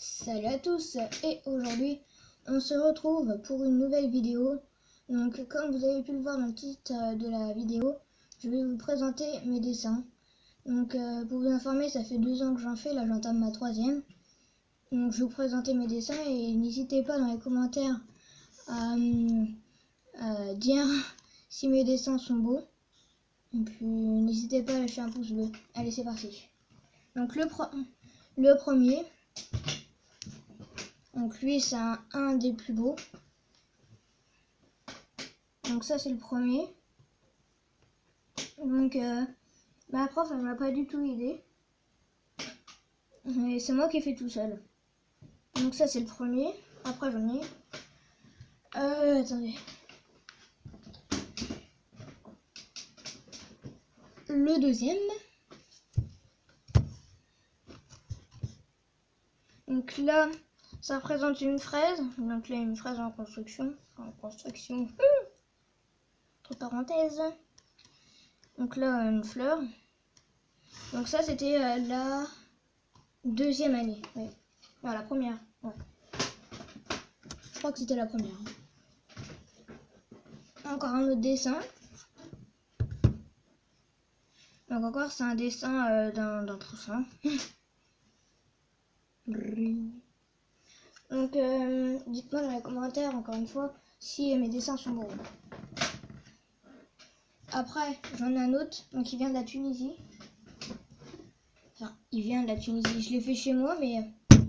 Salut à tous et aujourd'hui on se retrouve pour une nouvelle vidéo. Donc comme vous avez pu le voir dans le titre de la vidéo, je vais vous présenter mes dessins. Donc pour vous informer, ça fait 2 ans que j'en fais, là j'entame ma 3e. Donc je vais vous présenter mes dessins et n'hésitez pas dans les commentaires à dire si mes dessins sont beaux. Et puis n'hésitez pas à lâcher un pouce bleu. Allez, c'est parti. Donc le premier. Donc lui c'est un des plus beaux. Donc ça c'est le premier. Donc ma prof elle m'a pas du tout aidé. Et c'est moi qui ai fait tout seul. Donc ça c'est le premier. Après j'en ai. Attendez. Le deuxième. Donc là ça représente une fraise. Donc là une fraise en construction. Entre parenthèses. Donc là une fleur. Donc ça c'était la 2e année. Ouais. Non, la première. Ouais. Je crois que c'était la première. Encore un autre dessin. Donc encore c'est un dessin d'un poussin. Donc dites-moi dans les commentaires encore une fois si mes dessins sont beaux. Après j'en ai un autre, donc il vient de la Tunisie. Enfin il vient de la Tunisie, je l'ai fait chez moi mais...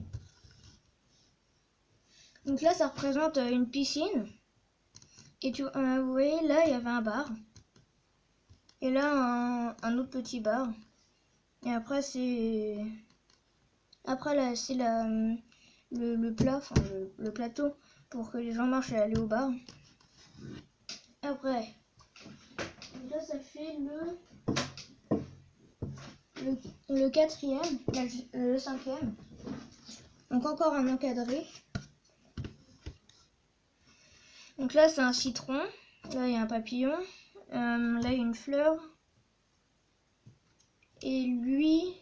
Donc là ça représente une piscine. Et vous voyez là il y avait un bar. Et là un autre petit bar. Et après c'est... Après là c'est le plat, enfin le plateau pour que les gens marchent et aller au bar. Après, là ça fait le 4e, le 5e. Donc encore un encadré. Donc là c'est un citron, là il y a un papillon, là il y a une fleur. Et lui,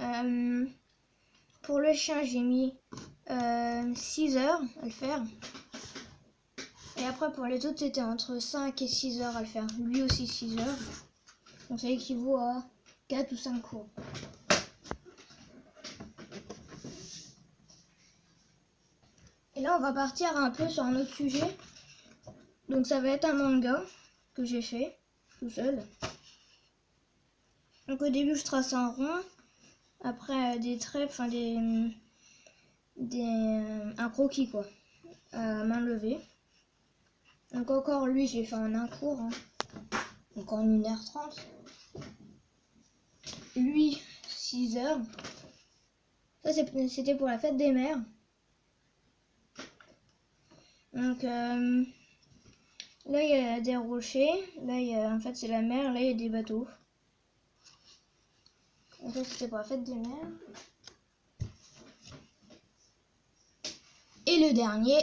pour le chien j'ai mis 6 heures à le faire. Et après pour les autres c'était entre 5 et 6 heures à le faire. Lui aussi 6 heures. Donc ça équivaut à 4 ou 5 cours. Et là on va partir un peu sur un autre sujet. Donc ça va être un manga que j'ai fait tout seul. Donc au début je trace un rond. Après des traits, enfin un croquis quoi. À main levée. Donc encore lui j'ai fait en un cours. Hein. Donc en 1h30. Lui 6 heures. Ça c'était pour la fête des mères. Donc là il y a des rochers. Là il y a, en fait c'est la mer. Là il y a des bateaux. Donc ça c'était pour la fête des mères. Et le dernier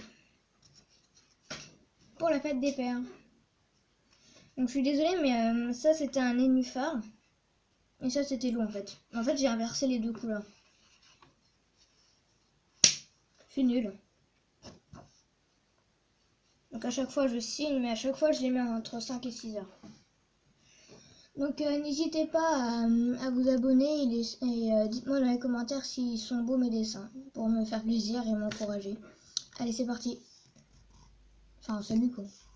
pour la fête des pères. Donc je suis désolée mais ça c'était un nénuphar. Et ça c'était l'eau en fait. En fait j'ai inversé les deux couleurs. C'est nul. Donc à chaque fois je signe, mais à chaque fois je les mets entre 5 et 6 heures. Donc n'hésitez pas à vous abonner et dites-moi dans les commentaires s'ils sont beaux mes dessins, pour me faire plaisir et m'encourager. Allez c'est parti. Enfin salut quoi.